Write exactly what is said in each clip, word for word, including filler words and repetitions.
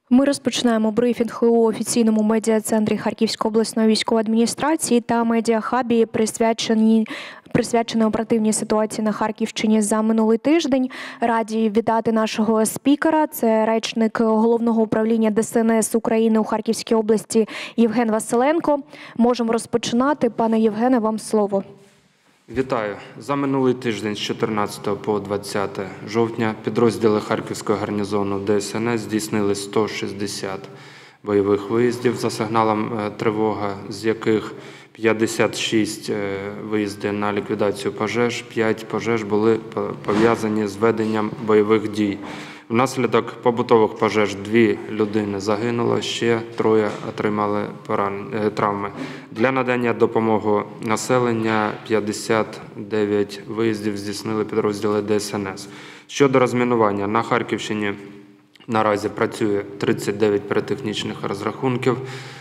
Ми розпочинаємо брифінг у офіційному медіа-центрі Харківської обласної військової адміністрації та медіахабі, присвячені присвячені оперативній ситуації на Харківщині за минулий тиждень. Раді вітати нашого спікера. Це речник Головного управління Де Ес Ен Ес України у Харківській області Євген Василенко. Можемо розпочинати. Пане Євгене, вам слово. Вітаю. За минулий тиждень з чотирнадцятого по двадцяте жовтня підрозділи Харківського гарнізону Де Ес Ен Ес здійснили сто шістдесят бойових виїздів за сигналом тривога, з яких п'ятдесят шість виїзди на ліквідацію пожеж, п'ять пожеж були пов'язані з веденням бойових дій. Внаслідок побутових пожеж дві людини загинуло, ще троє отримали травми. Для надання допомоги населення п'ятдесят дев'ять виїздів здійснили підрозділи Де Ес Ен Ес. Щодо розмінування, на Харківщині наразі працює тридцять дев'ять піротехнічних розрахунків,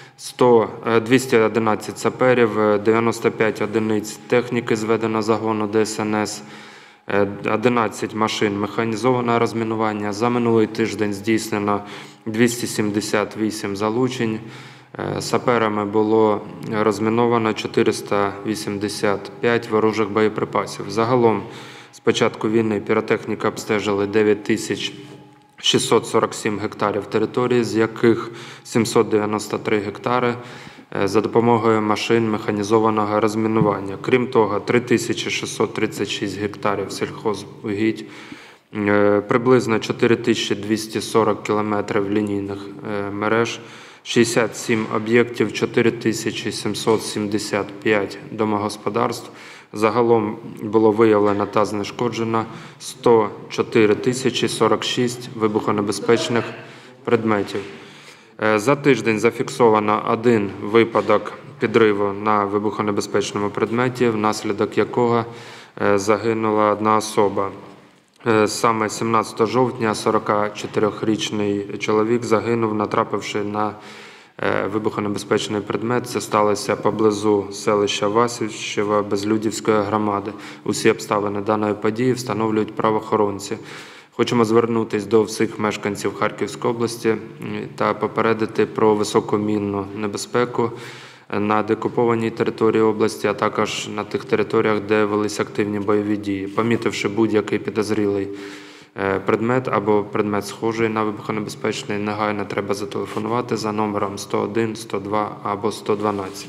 двісті одинадцять саперів, дев'яносто п'ять одиниць техніки зведено загону Де Ес Ен Ес, одинадцять машин механізованого розмінування. За минулий тиждень здійснено двісті сімдесят вісім залучень. Саперами було розміновано чотириста вісімдесят п'ять ворожих боєприпасів. Загалом з початку війни піротехніка обстежили дев'ять тисяч шістсот сорок сім гектарів території, з яких сімсот дев'яносто три гектари за допомогою машин механізованого розмінування. Крім того, три тисячі шістсот тридцять шість гектарів сільхозугідь, приблизно чотири тисячі двісті сорок кілометрів лінійних мереж, шістдесят сім об'єктів, чотири тисячі сімсот сімдесят п'ять домогосподарств. Загалом було виявлено та знешкоджено сто чотири тисячі сорок шість вибухонебезпечних предметів. За тиждень зафіксовано один випадок підриву на вибухонебезпечному предметі, внаслідок якого загинула одна особа. Саме сімнадцятого жовтня сорокачотирирічний чоловік загинув, натрапивши на вибухонебезпечний предмет. Це сталося поблизу селища Васильчева Безлюдівської громади. Усі обставини даної події встановлюють правоохоронці. Хочемо звернутися до всіх мешканців Харківської області та попередити про високу мінну небезпеку на деокупованій території області, а також на тих територіях, де велись активні бойові дії. Помітивши будь-який підозрілий предмет або предмет схожий на вибухонебезпечний, негайно треба зателефонувати за номером сто один, сто два або сто дванадцять.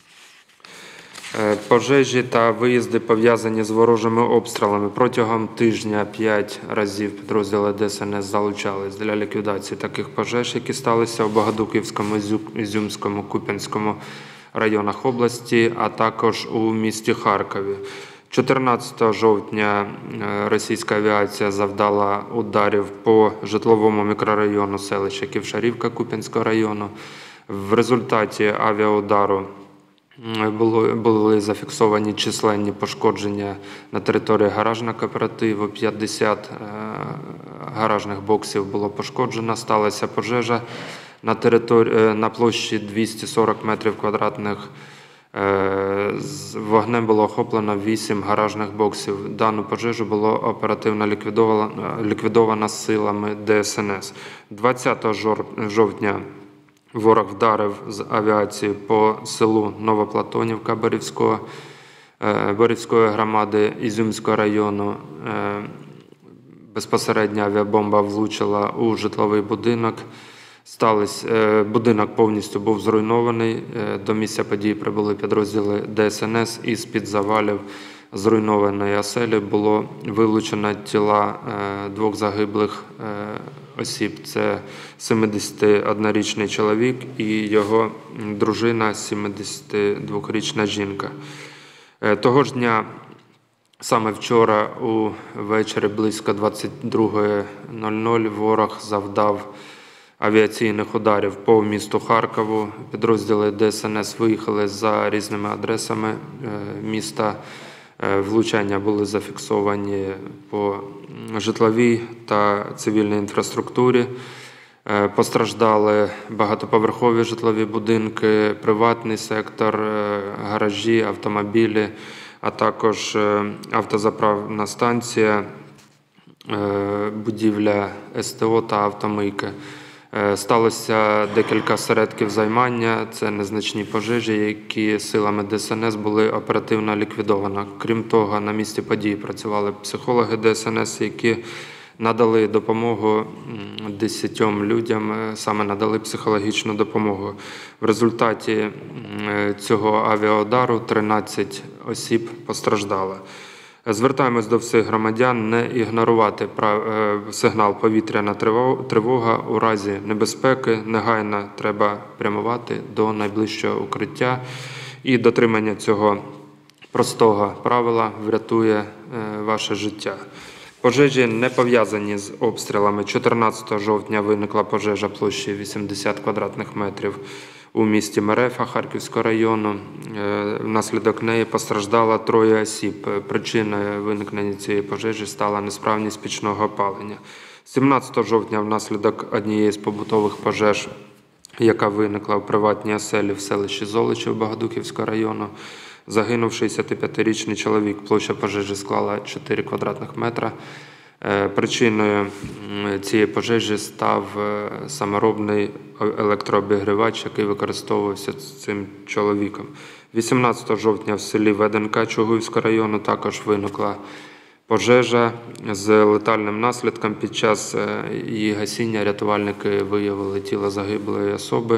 Пожежі та виїзди пов'язані з ворожими обстрілами. Протягом тижня п'ять разів підрозділи Де Ес Ен Ес залучались для ліквідації таких пожеж, які сталися у Богодухівському, Ізюмському, Куп'янському районах області, а також у місті Харкові. чотирнадцятого жовтня російська авіація завдала ударів по житловому мікрорайону селища Ківшарівка Куп'янського району. В результаті авіаудару Були, були зафіксовані численні пошкодження на території гаражного кооперативу. п'ятдесят гаражних боксів було пошкоджено. Сталася пожежа на, території, на площі двісті сорок метрів квадратних. Вогнем було охоплено вісім гаражних боксів. Дану пожежу було оперативно ліквідовано, ліквідовано силами Де Ес Ен Ес. двадцятого жовтня ворог вдарив з авіації по селу Новоплатонівка Борівського, Борівської громади Ізюмського району. Безпосередньо авіабомба влучила у житловий будинок. Сталося, будинок повністю був зруйнований. До місця події прибули підрозділи Де Ес Ен Ес, і з-під завалів зруйнованої оселі було вилучено тіла двох загиблих осіб. Це сімдесятиоднорічний чоловік і його дружина, сімдесятидвохрічна жінка. Того ж дня, саме вчора, увечері близько двадцять друга нуль нуль, ворог завдав авіаційних ударів по місту Харкову. Підрозділи Де Ес Ен Ес виїхали за різними адресами міста. Влучання були зафіксовані по житловій та цивільній інфраструктурі. Постраждали багатоповерхові житлові будинки, приватний сектор, гаражі, автомобілі, а також автозаправна станція, будівля Ес Те О та автомийки. Сталося декілька осередків займання, це незначні пожежі, які силами Де Ес Ен Ес були оперативно ліквідовані. Крім того, на місці події працювали психологи Де Ес Ен Ес, які надали допомогу десятьом людям, саме надали психологічну допомогу. В результаті цього авіаудару тринадцять осіб постраждало. Звертаємось до всіх громадян не ігнорувати сигнал «Повітряна тривога» у разі небезпеки. Негайно треба прямувати до найближчого укриття. І дотримання цього простого правила врятує ваше життя. Пожежі не пов'язані з обстрілами. чотирнадцятого жовтня виникла пожежа площею вісімдесят квадратних метрів у місті Мерефа Харківського району. Внаслідок неї постраждало троє осіб. Причиною виникнення цієї пожежі стала несправність пічного опалення. сімнадцятого жовтня внаслідок однієї з побутових пожеж, яка виникла у приватній оселі в селищі Золочів Богодухівського району, загинув шістдесятип'ятирічний чоловік. Площа пожежі склала чотири квадратних метра. Причиною цієї пожежі став саморобний електрообігрівач, який використовувався цим чоловіком. вісімнадцятого жовтня в селі Веденка Чугуївського району також виникла пожежа з летальним наслідком. Під час її гасіння рятувальники виявили тіло загиблої особи.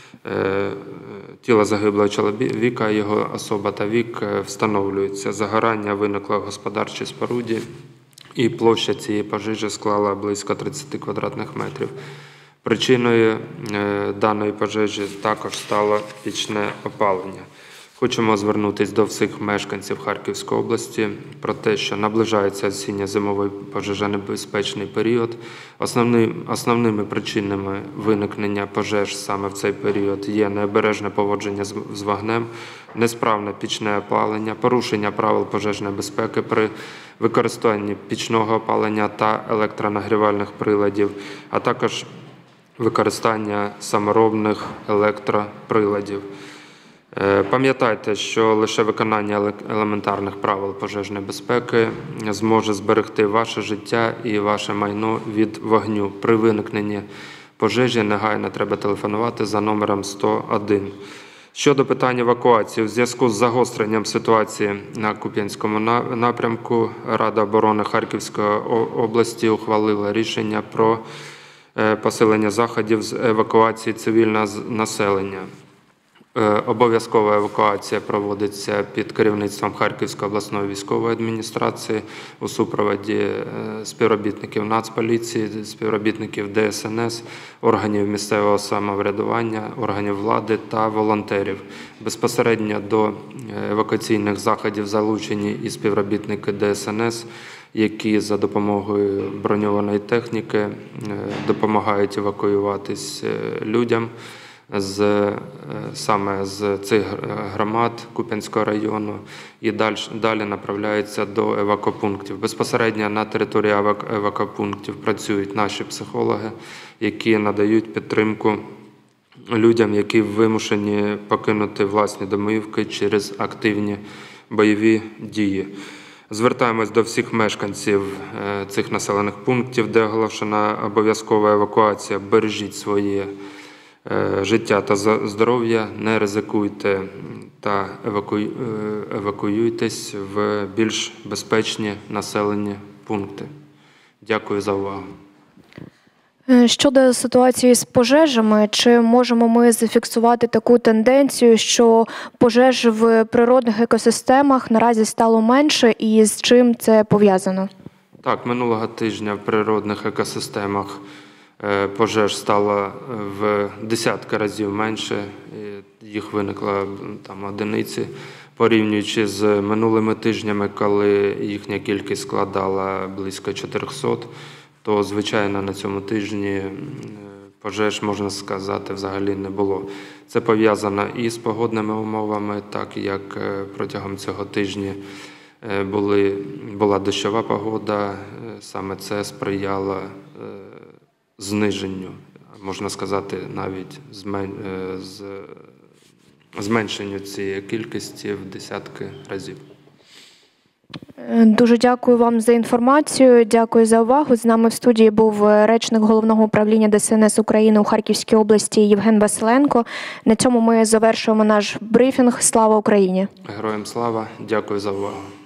Тіло загиблого чоловіка, його особа та вік встановлюються. Загорання виникло в господарчій споруді, і площа цієї пожежі склала близько тридцять квадратних метрів. Причиною даної пожежі також стало пічне опалення. Хочемо звернутися до всіх мешканців Харківської області про те, що наближається осінньо-зимовий пожежонебезпечний період. Основними, основними причинами виникнення пожеж саме в цей період є необережне поводження з, з вогнем, несправне пічне опалення, порушення правил пожежної безпеки при використанні пічного опалення та електронагрівальних приладів, а також використання саморобних електроприладів. Пам'ятайте, що лише виконання елементарних правил пожежної безпеки зможе зберегти ваше життя і ваше майно від вогню. При виникненні пожежі негайно треба телефонувати за номером сто один. Щодо питань евакуації, у зв'язку з загостренням ситуації на Куп'янському напрямку, Рада оборони Харківської області ухвалила рішення про посилення заходів з евакуації цивільного населення. Обов'язкова евакуація проводиться під керівництвом Харківської обласної військової адміністрації у супроводі співробітників Нацполіції, співробітників Де Ес Ен Ес, органів місцевого самоврядування, органів влади та волонтерів. Безпосередньо до евакуаційних заходів залучені і співробітники Де Ес Ен Ес, які за допомогою броньованої техніки допомагають евакуюватись людям з, саме з цих громад Куп'янського району, і далі, далі направляються до евакопунктів. Безпосередньо на території евакопунктів працюють наші психологи, які надають підтримку людям, які вимушені покинути власні домівки через активні бойові дії. Звертаємось до всіх мешканців цих населених пунктів, де оголошена обов'язкова евакуація. Бережіть своє життя та здоров'я, не ризикуйте та евакуюйтесь в більш безпечні населені пункти. Дякую за увагу. Щодо ситуації з пожежами, чи можемо ми зафіксувати таку тенденцію, що пожеж в природних екосистемах наразі стало менше, і з чим це пов'язано? Так, минулого тижня в природних екосистемах пожеж стало в десятки разів менше, їх виникло там одиниці, порівнюючи з минулими тижнями, коли їхня кількість складала близько чотирьохсот, то, звичайно, на цьому тижні пожеж, можна сказати, взагалі не було. Це пов'язано і з погодними умовами, так як протягом цього тижня були, була дощова погода, саме це сприяло зниженню, можна сказати, навіть зменшенню цієї кількості в десятки разів. Дуже дякую вам за інформацію, дякую за увагу. З нами в студії був речник Головного управління Де Се Ен Ес України у Харківській області Євген Василенко. На цьому ми завершуємо наш брифінг. Слава Україні! Героям слава, дякую за увагу.